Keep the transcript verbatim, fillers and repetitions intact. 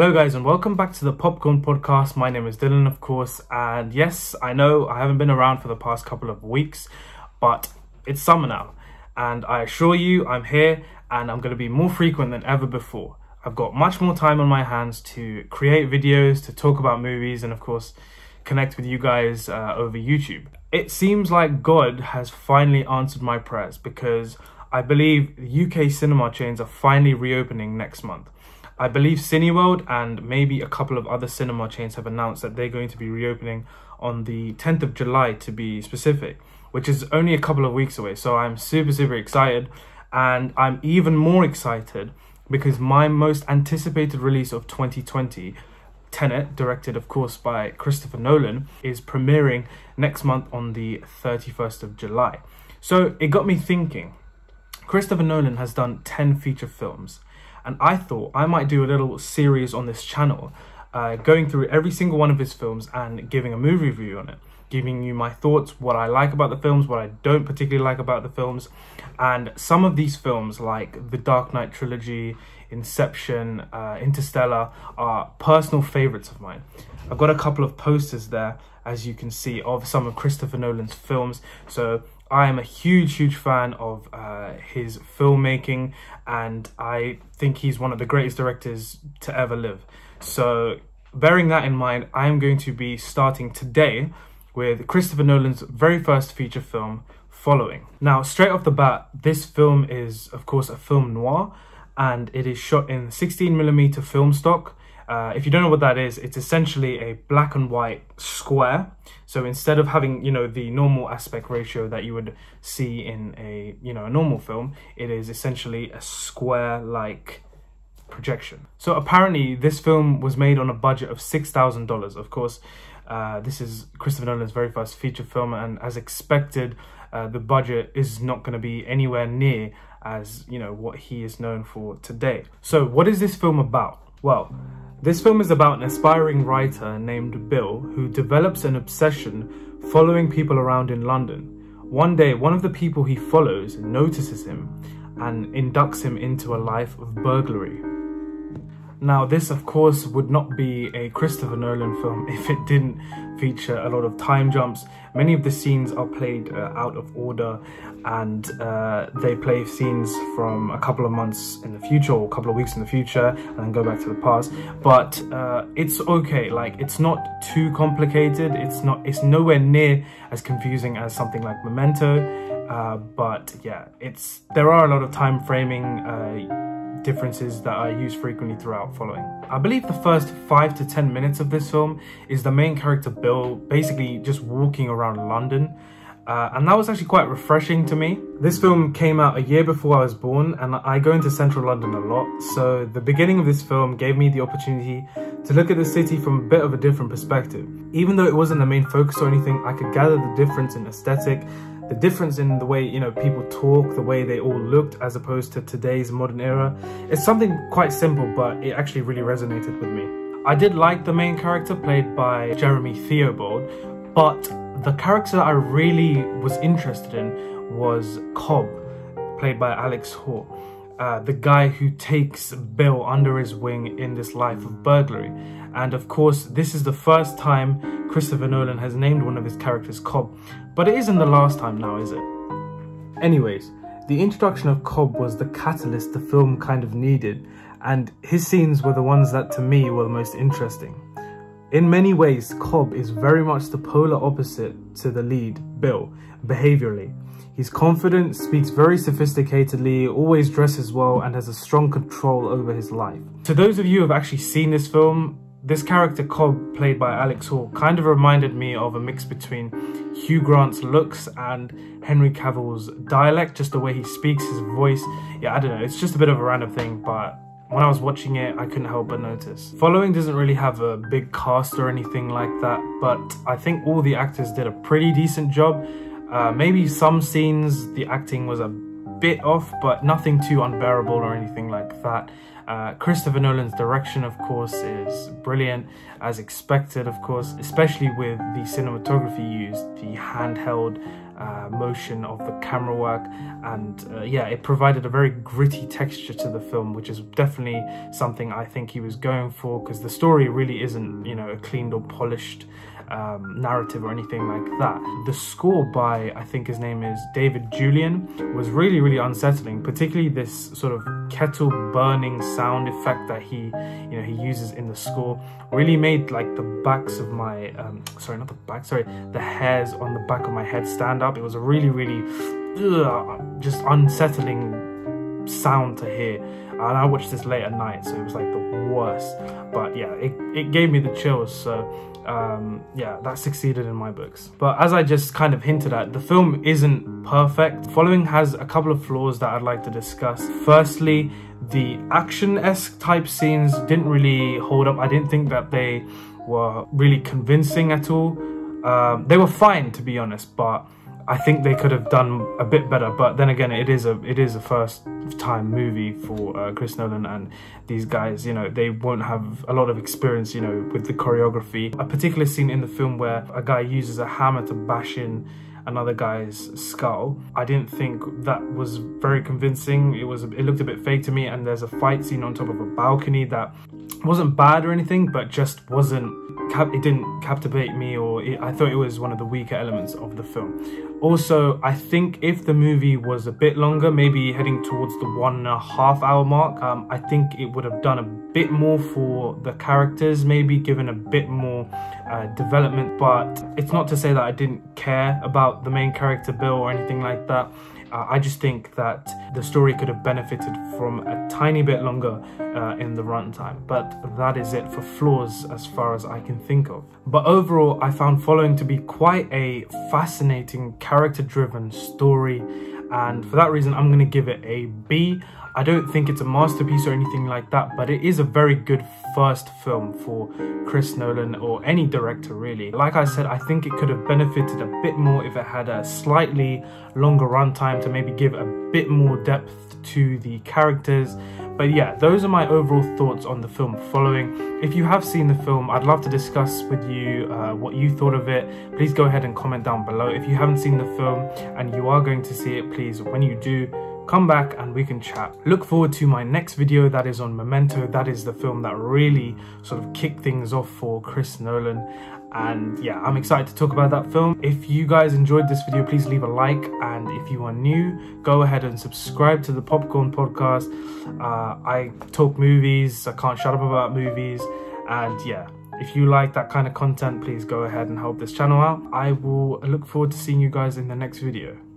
Hello guys and welcome back to the Popcorn Podcast. My name is Dylan, of course, and yes, I know I haven't been around for the past couple of weeks, but it's summer now, and I assure you I'm here and I'm going to be more frequent than ever before. I've got much more time on my hands to create videos, to talk about movies, and of course connect with you guys uh, over YouTube. It seems like God has finally answered my prayers, because I believe U K cinema chains are finally reopening next month. I believe Cineworld and maybe a couple of other cinema chains have announced that they're going to be reopening on the tenth of July to be specific, which is only a couple of weeks away. So I'm super, super excited, and I'm even more excited because my most anticipated release of twenty twenty, Tenet, directed of course by Christopher Nolan, is premiering next month on the thirty-first of July. So it got me thinking. Christopher Nolan has done ten feature films, and I thought I might do a little series on this channel, uh, going through every single one of his films and giving a movie review on it, giving you my thoughts, what I like about the films, what I don't particularly like about the films. And some of these films, like the Dark Knight trilogy, Inception, uh, Interstellar, are personal favorites of mine. I've got a couple of posters there, as you can see, of some of Christopher Nolan's films. So I am a huge, huge fan of uh, his filmmaking, and I think he's one of the greatest directors to ever live. So bearing that in mind, I am going to be starting today with Christopher Nolan's very first feature film, Following. Now, straight off the bat, this film is, of course, a film noir, and it is shot in sixteen millimeter film stock. Uh, if you don't know what that is, it's essentially a black and white square. So instead of having, you know, the normal aspect ratio that you would see in a, you know, a normal film, it is essentially a square-like projection. So apparently this film was made on a budget of six thousand dollars. Of course, uh, this is Christopher Nolan's very first feature film, and as expected, uh, the budget is not going to be anywhere near as, you know, what he is known for today. So what is this film about? Well, this film is about an aspiring writer named Bill who develops an obsession following people around in London. One day, one of the people he follows notices him and inducts him into a life of burglary. Now, this of course would not be a Christopher Nolan film if it didn't feature a lot of time jumps. Many of the scenes are played uh, out of order, and uh, they play scenes from a couple of months in the future or a couple of weeks in the future and then go back to the past. But uh, it's okay, like it's not too complicated. It's not, it's nowhere near as confusing as something like Memento. Uh, but yeah, it's, there are a lot of time framing uh, differences that are used frequently throughout Following. I believe the first five to ten minutes of this film is the main character Bill basically just walking around London, uh, and that was actually quite refreshing to me. This film came out a year before I was born, and I go into central London a lot, so the beginning of this film gave me the opportunity to look at the city from a bit of a different perspective. Even though it wasn't the main focus or anything, I could gather the difference in aesthetic, the difference in the way, you know, people talk, the way they all looked as opposed to today's modern era. It's something quite simple, but it actually really resonated with me. I did like the main character played by Jeremy Theobald, but the character that I really was interested in was Cobb, played by Alex Haw, uh, the guy who takes Bill under his wing in this life of burglary. And of course, this is the first time Christopher Nolan has named one of his characters Cobb, but it isn't the last time now, is it? Anyways, the introduction of Cobb was the catalyst the film kind of needed, and his scenes were the ones that to me were the most interesting. In many ways, Cobb is very much the polar opposite to the lead, Bill, behaviorally. He's confident, speaks very sophisticatedly, always dresses well, and has a strong control over his life. To those of you who have actually seen this film, this character Cobb, played by Alex Haw, kind of reminded me of a mix between Hugh Grant's looks and Henry Cavill's dialect, just the way he speaks, his voice. Yeah, I don't know, it's just a bit of a random thing, but when I was watching it, I couldn't help but notice. Following doesn't really have a big cast or anything like that, but I think all the actors did a pretty decent job. Uh, maybe some scenes, the acting was a bit off, but nothing too unbearable or anything like that. Uh, Christopher Nolan's direction, of course, is brilliant, as expected, of course, especially with the cinematography used, the handheld uh, motion of the camera work, and uh, yeah, it provided a very gritty texture to the film, which is definitely something I think he was going for, because the story really isn't, you know, a cleaned or polished um, narrative or anything like that. The score by, I think his name is David Julian, was really, really unsettling, particularly this sort of kettle burning sound effect that he, you know, he uses in the score. Really made like the backs of my, um, sorry, not the back, sorry, the hairs on the back of my head stand up. It was a really, really ugh, just unsettling sound to hear. And I watched this late at night, so it was like the worst. But yeah, it, it gave me the chills, so um, yeah, that succeeded in my books. But as I just kind of hinted at, the film isn't perfect. The following has a couple of flaws that I'd like to discuss. Firstly, the action-esque type scenes didn't really hold up. I didn't think that they were really convincing at all. Um, they were fine, to be honest, but I think they could have done a bit better. But then again, it is a it is a first time movie for uh, Chris Nolan, and these guys, you know, they won't have a lot of experience, you know, with the choreography. A particular scene in the film where a guy uses a hammer to bash in another guy's skull, I didn't think that was very convincing. It was it looked a bit fake to me. And there's a fight scene on top of a balcony that wasn't bad or anything, but just wasn't it didn't captivate me, or it, I thought it was one of the weaker elements of the film. Also, I think if the movie was a bit longer, maybe heading towards the one and a half hour mark, um, I think it would have done a bit more for the characters, maybe given a bit more uh, development. But it's not to say that I didn't care about the main character Bill or anything like that. Uh, I just think that the story could have benefited from a tiny bit longer uh, in the runtime. But that is it for flaws as far as I can think of. But overall, I found Following to be quite a fascinating, character-driven story. And for that reason, I'm going to give it a B. I don't think it's a masterpiece or anything like that, but it is a very good first film for Chris Nolan, or any director really. Like I said, I think it could have benefited a bit more if it had a slightly longer runtime to maybe give a bit more depth to the characters. But yeah, those are my overall thoughts on the film Following. If you have seen the film, I'd love to discuss with you uh, what you thought of it. Please go ahead and comment down below. If you haven't seen the film and you are going to see it, please, when you do, come back and we can chat. Look forward to my next video, that is on Memento. That is the film that really sort of kicked things off for Chris Nolan. And yeah, I'm excited to talk about that film. If you guys enjoyed this video, please leave a like. And if you are new, go ahead and subscribe to the Popcorn Podcast. Uh, I talk movies, I can't shut up about movies. And yeah, if you like that kind of content, please go ahead and help this channel out. I will look forward to seeing you guys in the next video.